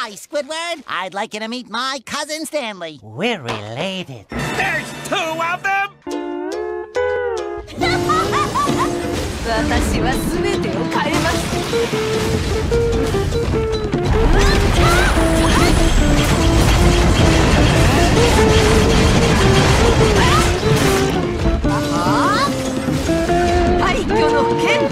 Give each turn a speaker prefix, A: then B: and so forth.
A: Hi, Squidward. I'd like you to meet my cousin Stanley.
B: We're related.
C: There's 2 of them!
D: 私は全てを変えます。廃墟の剣。